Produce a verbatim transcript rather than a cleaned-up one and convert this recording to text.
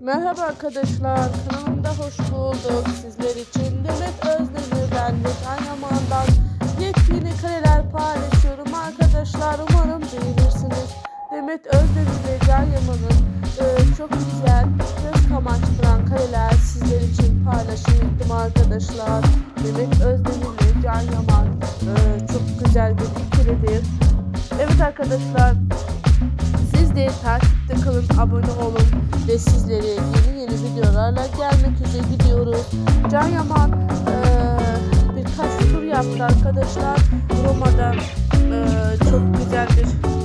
Merhaba arkadaşlar, kanalımda hoş bulduk. Sizler için Demet Özdemir'den ve Can Yaman'dan yepyeni kareler paylaşıyorum arkadaşlar. Umarım beğenirsiniz. Demet Özdemir ve Can Yaman'ın e, çok güzel, göz kamaştıran kareler sizler için paylaşım arkadaşlar. Demet Özdemir ve Can Yaman e, çok güzel bir ikilidir. Evet arkadaşlar, siz de takipte kalın, abone olun ve sizlere yeni yeni videolarla gelmek üzere gidiyoruz. Can Yaman e, birkaç tur yaptı arkadaşlar. Roma'da e, çok güzel bir